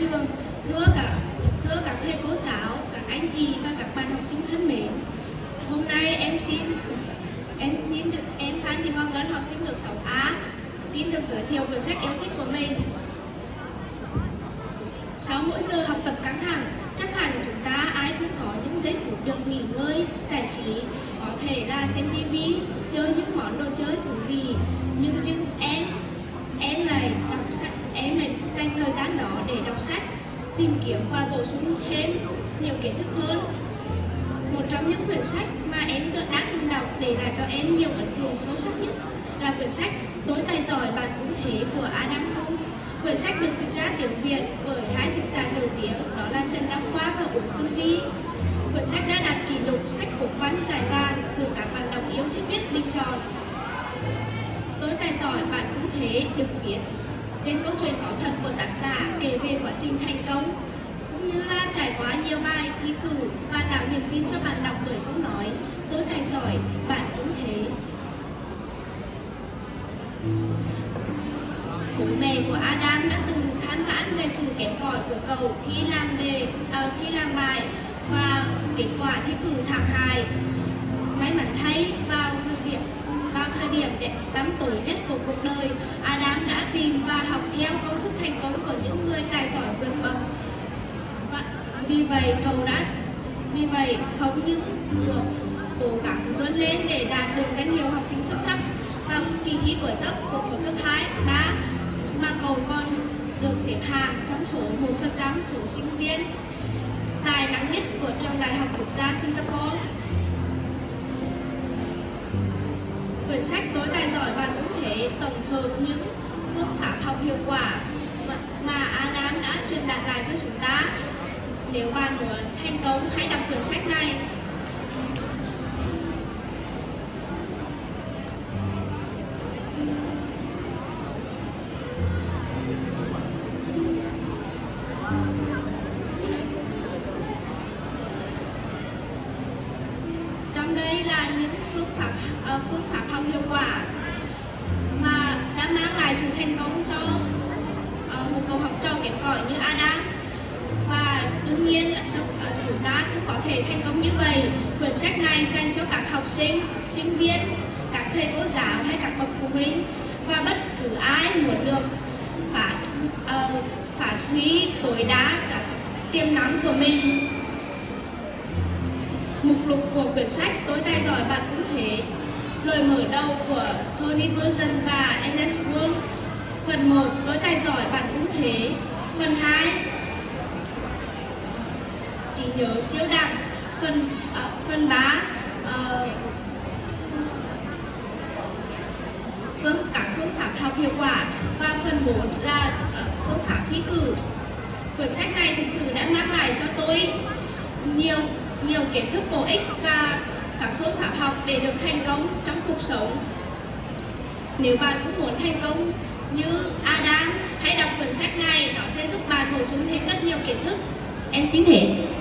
trường. Thưa các thầy cô giáo, các anh chị và các bạn học sinh thân mến, hôm nay em Phan Thị Hoàng Ngân, học sinh lớp 6A, xin được giới thiệu quyển sách yêu thích của mình. Sau mỗi giờ học tập căng thẳng, chắc hẳn chúng ta ai cũng có những giây phút được nghỉ ngơi, giải trí, có thể là xem TV, chơi những món đồ chơi thú vị. Nhưng riêng em lại dành thời gian đó để đọc sách, tìm kiếm và bổ sung thêm nhiều kiến thức hơn. Một trong những quyển sách mà em đã từng đọc để lại cho em nhiều ấn tượng sâu sắc nhất là quyển sách Tôi tài giỏi bạn cũng thế của Adam Hung. Quyển sách được dịch ra tiếng Việt bởi hai dịch giả nổi tiếng, đó là Trần Đăng Khoa và Uông Xuân Vi. Quyển sách đã đạt kỷ lục sách cổ văn giải vàng được các bạn đọc yêu thích nhất bình chọn. Tôi tài giỏi bạn cũng thế được viết trên câu chuyện có thật của tác giả, kể về quá trình thành công cũng như là trải qua nhiều bài thi cử và tạo niềm tin cho bạn đọc bởi câu nói tôi tài giỏi bạn cũng thế. Bố mẹ của Adam đã từng than vãn về sự kém cỏi của cậu khi làm bài và kết quả thi cử thảm hại. May mắn thay, vào thời điểm tăm tối nhất của cuộc đời, Adam đã tìm và học theo công thức thành công của những người tài giỏi vượt bậc. Vì vậy không những được cố gắng vươn lên để đạt được danh hiệu học sinh xuất sắc vào kỳ thi cuối cấp của khối cấp 2, 3, mà cậu còn được xếp hạng trong số 1% số sinh viên tài năng nhất của trường Đại học Quốc gia Singapore. Quyển sách Tôi tài giỏi bạn cũng thế tổng hợp những phương pháp học hiệu quả mà Adam đã truyền đạt lại cho chúng ta. Nếu bạn muốn thành công, hãy đọc quyển sách này. Trong đây là những phương pháp học hiệu quả mà đã mang lại sự thành công cho một cậu học trò kém cỏi như Adam. Và đương nhiên là chúng ta cũng có thể thành công như vậy. Quyển sách này dành cho các học sinh, sinh viên, các thầy cô giáo hay các bậc phụ huynh và bất cứ ai muốn được phát huy tối đa các tiềm năng của mình. Mục lục của quyển sách Tôi tài giỏi bạn cũng thế. Lời mở đầu của Tony Wilson và Ernest Wolf. Phần 1 Tôi tài giỏi bạn cũng thế. Phần 2 trí nhớ siêu đẳng. Phần 3 các phương pháp học hiệu quả. Và phần 4 là phương pháp thi cử. Quyển sách này thực sự đã mang lại cho tôi nhiều kiến thức bổ ích và các phương pháp học để được thành công trong cuộc sống. Nếu bạn cũng muốn thành công như Adam, hãy đọc quyển sách này, nó sẽ giúp bạn bổ sung thêm rất nhiều kiến thức. Em xin hết.